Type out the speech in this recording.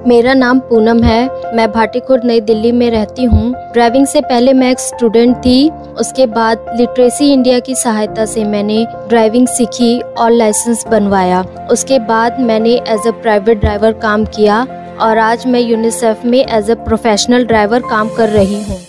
मेरा नाम पूनम है। मैं भाटीखुर्द नई दिल्ली में रहती हूँ। ड्राइविंग से पहले मैं एक स्टूडेंट थी। उसके बाद लिटरेसी इंडिया की सहायता से मैंने ड्राइविंग सीखी और लाइसेंस बनवाया। उसके बाद मैंने एज अ प्राइवेट ड्राइवर काम किया और आज मैं यूनिसेफ में एज अ प्रोफेशनल ड्राइवर काम कर रही हूँ।